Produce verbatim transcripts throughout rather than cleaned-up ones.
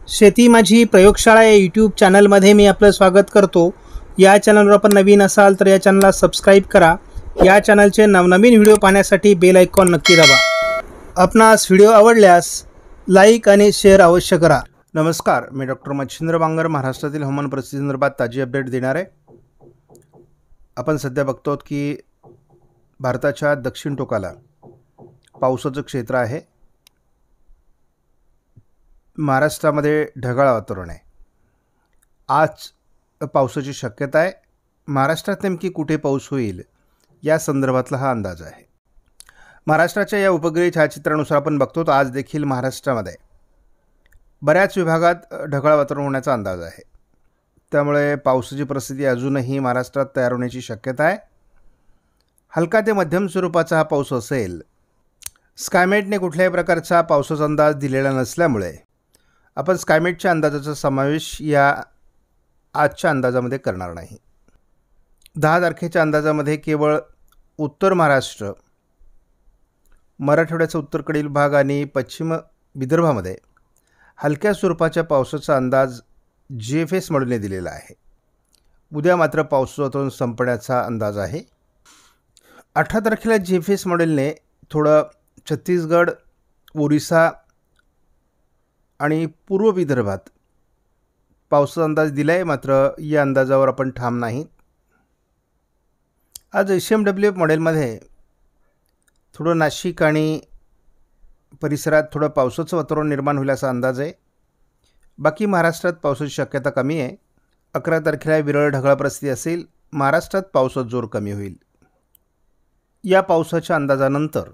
शेती माझी प्रयोगशाळा या यूट्यूब चॅनलमध्ये मी आपलं स्वागत करतो। या चॅनलवर आपण नवीन असाल तर या चॅनलला सबस्क्राईब करा। या चॅनलचे नवनवीन व्हिडिओ पाहण्यासाठी बेल आयकॉन नक्की दाबा। आपणास व्हिडिओ आवडल्यास लाईक आणि शेअर अवश्य करा। नमस्कार, मी डॉक्टर मच्छिंद्र बांगर महाराष्ट्रातील हवामान परिस्थितीसंदर्भात ताजी अपडेट देणार आहे। आपण सध्या बघतो की भारताच्या दक्षिण टोकाला पावसाचं क्षेत्र आहे। महाराष्ट्रामध्ये ढगाळ वातावरण आहे। आज पावसाची शक्यता आहे। महाराष्ट्रात नेमकी कुठे पाऊस होईल या संदर्भातला हा अंदाज आहे। महाराष्ट्राच्या या उपग्रह छायाचित्रानुसार आपण बघतो तर आज देखील महाराष्ट्रामध्ये बऱ्याच विभागात ढगाळ वातावरण होण्याचा अंदाज आहे। त्यामुळे पावसाची परिस्थिती अजूनही महाराष्ट्रात तयार होण्याची शक्यता आहे। हलका ते मध्यम स्वरूपाचा हा पाऊस असेल। स्कायमेटने कुठल्याही प्रकारचा पावसाचा अंदाज दिलेला नसल्यामुळे आपण स्कायमेटच्या अंदाजाचा समावेश या आजच्या अंदाजामध्ये करणार नाही। दहा तारखेच्या अंदाजामध्ये केवळ उत्तर महाराष्ट्र, मराठवाड्याचा उत्तरेकडील भाग आणि पश्चिम विदर्भामध्ये हलक्या स्वरूपाच्या पावसाचा अंदाज जी एफ एस मॉडेलने दिलेला आहे। उद्या मात्र पावसाचं संपण्याचा अंदाज आहे। अठरा तारखेला जी एफ एस मॉडेलने थोडं छत्तीसगड, ओरिसा आणि पूर्व विदर्भात पावसाचा अंदाज दिला आहे। मात्र या अंदाजावर आपण ठाम नाही। आज एस एम डब्ल्यू एफ मॉडेलमध्ये थोडं नाशिक आणि परिसरात थोडं पावसाचं वातावरण निर्माण होईल असा अंदाज आहे। बाकी महाराष्ट्रात पावसाची शक्यता कमी आहे। अकरा तारखेला विरळ ढगाळ परिस्थिती असेल। महाराष्ट्रात पावसाचा जोर कमी होईल। या पावसाच्या अंदाजानंतर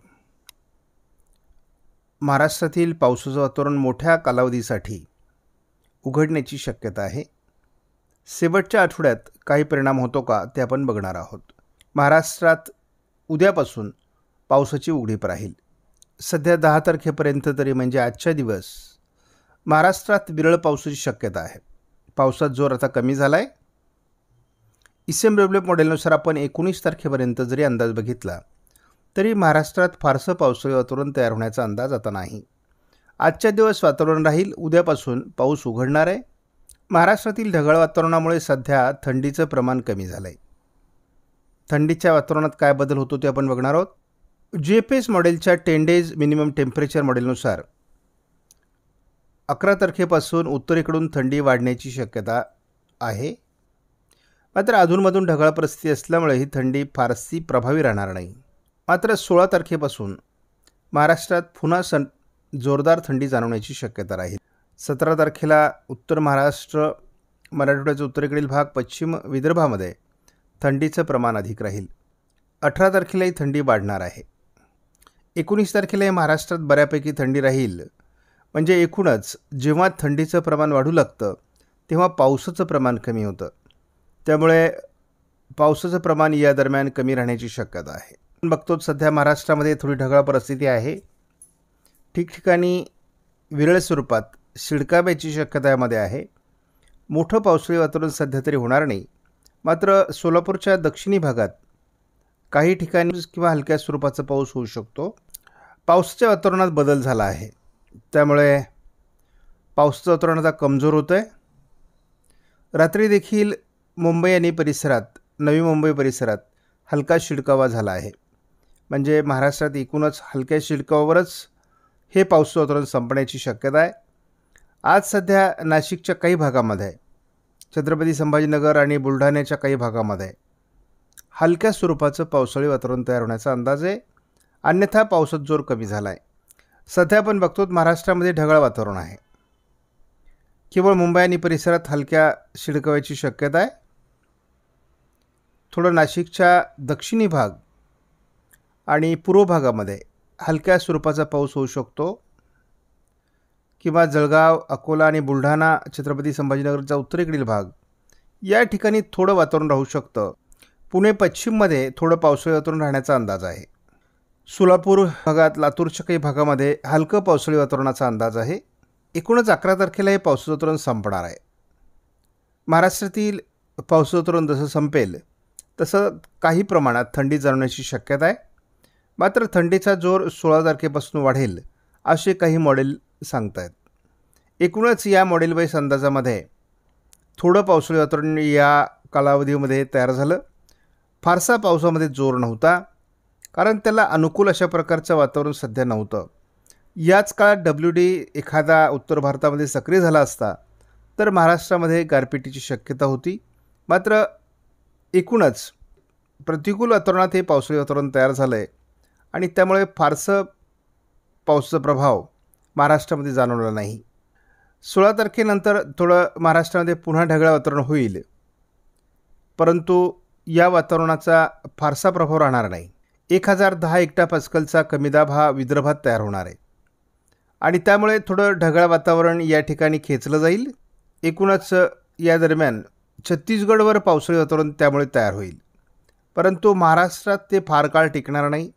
महाराष्ट्रातील पावसाचं वातावरण मोठ्या कालावधीसाठी उघडण्याची शक्यता आहे। शेवटच्या आठवड्यात काही परिणाम होतो का ते आपण बघणार आहोत। महाराष्ट्रात उद्यापासून पावसाची उघडीप राहील। सध्या दहा तारखेपर्यंत तरी म्हणजे आजच्या दिवस महाराष्ट्रात विरळ पावसाची शक्यता आहे। पावसाचा जोर आता कमी झाला आहे। एस एम डब्ल्यू एफ मॉडेलनुसार आपण एकोणीस तारखेपर्यंत जरी अंदाज बघितला तरी महाराष्ट्रात फारसं पावसाळी वातावरण तयार होण्याचा अंदाज आता नाही। आजच्या दिवस वातावरण राहील। उद्यापासून पाऊस उघडणार आहे। महाराष्ट्रातील ढगाळ वातावरणामुळे सध्या थंडीचं प्रमाण कमी झालं आहे। थंडीच्या वातावरणात काय बदल होतो ते आपण बघणार आहोत। जी एफ एस मॉडेलच्या टेन डेज मिनिमम टेम्परेचर मॉडेलनुसार अकरा तारखेपासून उत्तरेकडून थंडी वाढण्याची शक्यता आहे। मात्र अधूनमधून ढगाळ परिस्थिती असल्यामुळे ही थंडी फारशी प्रभावी राहणार नाही। मात्र सोळा तारखेपासून महाराष्ट्रात पुन्हा सण जोरदार थंडी जाणवण्याची शक्यता राहील। सतरा तारखेला उत्तर महाराष्ट्र, मराठवाड्याचा उत्तरेकडील भाग, पश्चिम विदर्भामध्ये थंडीचं प्रमाण अधिक राहील। अठरा तारखेलाही थंडी वाढणार आहे। एकोणीस तारखेलाही महाराष्ट्रात बऱ्यापैकी थंडी राहील। म्हणजे एकूणच जेव्हा थंडीचं प्रमाण वाढू लागतं तेव्हा पावसाचं प्रमाण कमी होतं। त्यामुळे पावसाचं प्रमाण या दरम्यान कमी राहण्याची शक्यता आहे। आपण बघतो सध्या महाराष्ट्रामध्ये थोडी ढगाळ परिस्थिती आहे। ठिकठिकाणी विरळ स्वरूपात शिडकाव्याची शक्यता यामध्ये आहे। मोठं पावसाळी वातावरण सध्या तरी होणार नाही। मात्र सोलापूरच्या दक्षिणी भागात काही ठिकाणी किंवा हलक्या स्वरूपाचा पाऊस होऊ शकतो। पावसाच्या वातावरणात बदल झाला आहे। त्यामुळे पावसाचं वातावरण आता कमजोर होतं आहे। रात्री देखील मुंबई आणि परिसरात, नवी मुंबई परिसरात हलका शिडकावा झाला आहे। म्हणजे महाराष्ट्रात एकूणच हलक्या शिडकावावरच हे पावसाचं वातावरण संपण्याची शक्यता आहे। आज सध्या नाशिकच्या काही भागामध्ये, छत्रपती संभाजीनगर आणि बुलढाण्याच्या काही भागामध्ये हलक्या स्वरूपाचं पावसाळी वातावरण तयार होण्याचा अंदाज आहे। अन्यथा पावसाचा जोर कमी झाला आहे। सध्या आपण बघतो महाराष्ट्रामध्ये ढगाळ वातावरण आहे। केवळ मुंबई आणि परिसरात हलक्या शिडकाव्याची शक्यता आहे। थोडं नाशिकच्या दक्षिणी भाग आणि पूर्व भागामध्ये हलक्या स्वरूपाचा पाऊस होऊ शकतो। किंवा जळगाव, अकोला आणि बुलढाणा, छत्रपती संभाजीनगरचा उत्तरेकडील भाग या ठिकाणी थोडं वातावरण राहू शकतं। पुणे पश्चिममध्ये थोडं पावसाळी वातावरण राहण्याचा अंदाज आहे। सोलापूर भागात, लातूरच्या काही भागामध्ये हलकं पावसाळी वातावरणाचा अंदाज आहे। एकूणच अकरा तारखेला हे पावसाचं वातावरण संपणार आहे। महाराष्ट्रातील पावसाचं वातावरण जसं संपेल तसं काही प्रमाणात थंडी जाणवण्याची शक्यता आहे। मात्र थंडीचा जोर सोळा तारखेपासून वाढेल असे काही मॉडेल सांगतायत। एकूणच या मॉडेल वाईज अंदाजामध्ये थोडं पावसाळी वातावरण या कालावधीमध्ये तयार झालं. फारसा पावसामध्ये जोर नव्हता, कारण त्याला अनुकूल अशा प्रकारचं वातावरण सध्या नव्हतं. याच काळात डब्ल्यू डी एखादा उत्तर भारतामध्ये सक्रिय झाला असता तर महाराष्ट्रामध्ये गारपिटीची शक्यता होती. मात्र एकूणच प्रतिकूल वातावरणात हे पावसाळी वातावरण तयार झालं आहे आणि त्यामुळे फारसं पावसाचा प्रभाव महाराष्ट्रामध्ये जाणवला नाही. सोळा तारखेनंतर थोडं महाराष्ट्रामध्ये पुन्हा ढगाळ वातावरण होईल, परंतु या वातावरणाचा फारसा प्रभाव राहणार नाही. एक हजार दहा हेक्टा पास्कलचा कमी दाब हा विदर्भात तयार होणार आहे आणि त्यामुळे थोडं ढगाळ वातावरण या ठिकाणी खेचलं जाईल. एकूणच या दरम्यान छत्तीसगडवर पावसाळी वातावरण त्यामुळे तयार होईल, परंतु महाराष्ट्रात ते फार काळ टिकणार नाही.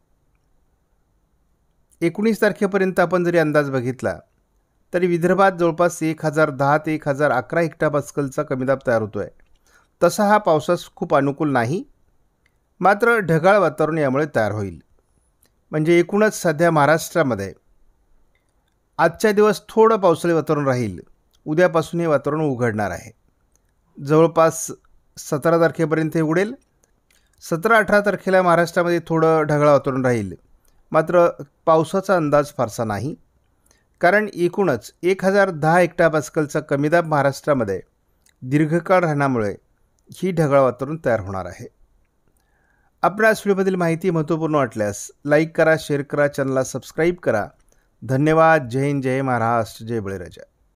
एकोणीस तारखेपर्यंत आपण जरी अंदाज बघितला तरी विदर्भात जवळपास एक हजार दहा ते एक हजार अकरा हेक्टा पास्कलचा कमी दाब तयार होतो आहे. तसा हा पावसास खूप अनुकूल नाही, मात्र ढगाळ वातावरण यामुळे तयार होईल. म्हणजे एकूणच सध्या महाराष्ट्रामध्ये आजच्या दिवस थोडं पावसाळी वातावरण राहील. उद्यापासून हे वातावरण उघडणार आहे. जवळपास सतरा तारखेपर्यंत हे उघडेल. सतरा अठरा तारखेला महाराष्ट्रामध्ये थोडं ढगाळ वातावरण राहील, मात्र पावसाचा अंदाज फारसा नाही, कारण एकूणच एक हजार दहा हेक्टा पास्कलचा कमी दाब महाराष्ट्रामध्ये दीर्घकाळ राहण्यामुळे ही ढगाळ वातावरण तयार होणार आहे. आपणास व्हिडिओमधील माहिती महत्त्वपूर्ण वाटल्यास लाईक करा, शेअर करा, चॅनलला सबस्क्राईब करा. धन्यवाद. जय हिंद, जय महाराष्ट्र, जय बळीराजा.